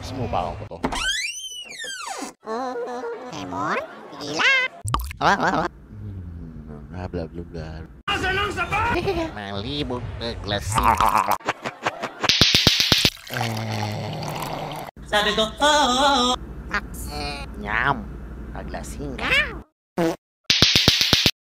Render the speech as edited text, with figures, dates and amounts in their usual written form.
Sumubakan ko to. Emon, gila. Bla bla bla bla. Asa lang sa ba? Malibog na klase. Sabi ko, oh. Nyam. Naglasing ka.